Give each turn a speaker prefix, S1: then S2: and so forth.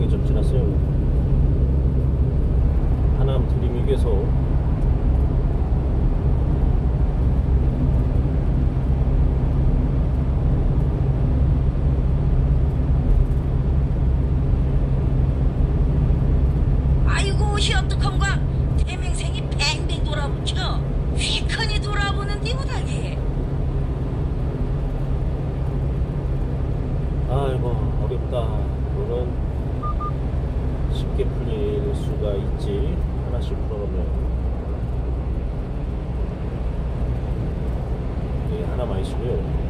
S1: 시간이 좀 지났어요. 하남 드림휴게소
S2: 아이고 옷이 어떡한가. 태명생이 뱅뱅 돌아붙여 휘커니 돌아보는디 못하게.
S1: 아이고 어렵다. 이거는 쉽게 풀릴 수가 있지. 하나씩 풀어놓으면 이게 하나 마이시고요.